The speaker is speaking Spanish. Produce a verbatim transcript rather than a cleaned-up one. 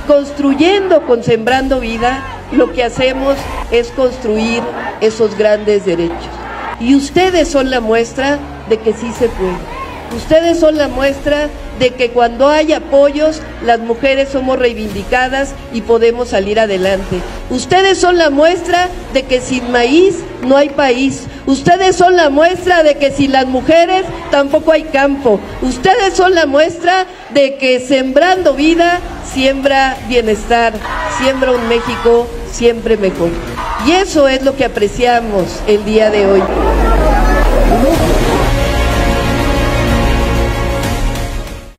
construyendo con Sembrando Vida, lo que hacemos es construir esos grandes derechos. Y ustedes son la muestra de que sí se puede. Ustedes son la muestra de que cuando hay apoyos, las mujeres somos reivindicadas y podemos salir adelante. Ustedes son la muestra de que sin maíz no hay país. Ustedes son la muestra de que sin las mujeres tampoco hay campo. Ustedes son la muestra de que Sembrando Vida siembra bienestar, siembra un México siempre mejor. Y eso es lo que apreciamos el día de hoy.